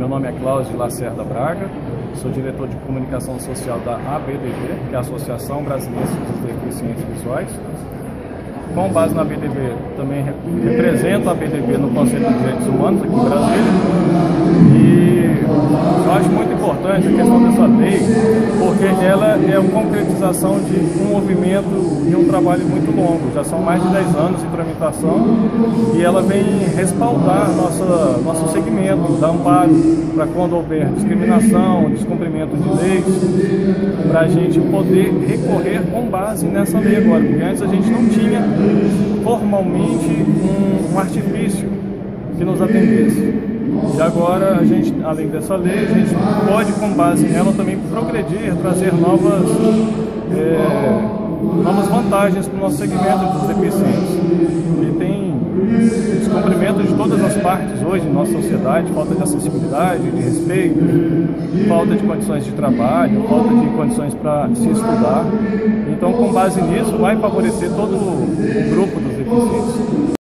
Meu nome é Cláudio Lacerda Braga, sou diretor de comunicação social da ABDB, que é a Associação Brasileira dos Deficientes Visuais. Com base na ABDB, também represento a ABDB no Conselho de Direitos Humanos aqui em Brasília. E eu acho muito importante a questão dessa lei, porque ela é a concretização de um movimento e um trabalho muito longo. Já são mais de 10 anos de tramitação e ela vem respaldar nosso segmento, dar amparo para quando houver discriminação, descumprimento de leis, para a gente poder recorrer com base nessa lei agora, porque antes a gente não tinha formalmente um artifício que nos atendesse. E agora a gente, além dessa lei, a gente pode, com base nela, também progredir, trazer novas vantagens para o nosso segmento dos deficientes, que tem descumprimento de todas as partes hoje em nossa sociedade, falta de acessibilidade, de respeito, falta de condições de trabalho, falta de condições para se estudar. Então, com base nisso, vai favorecer todo o grupo dos deficientes.